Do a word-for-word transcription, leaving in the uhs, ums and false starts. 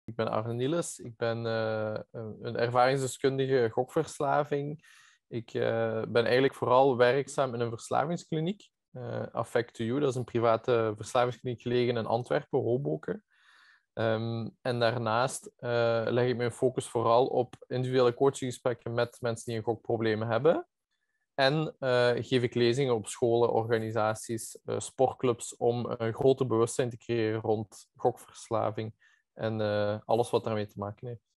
Ik ben Arne Niels. Ik ben uh, een ervaringsdeskundige gokverslaving. Ik uh, ben eigenlijk vooral werkzaam in een verslavingskliniek. Uh, Affect to You, dat is een private verslavingskliniek gelegen in Antwerpen, Hoboken. Um, en daarnaast uh, leg ik mijn focus vooral op individuele coachinggesprekken met mensen die een gokprobleem hebben. En uh, geef ik lezingen op scholen, organisaties, uh, sportclubs om een groter bewustzijn te creëren rond gokverslaving en uh, alles wat daarmee te maken heeft.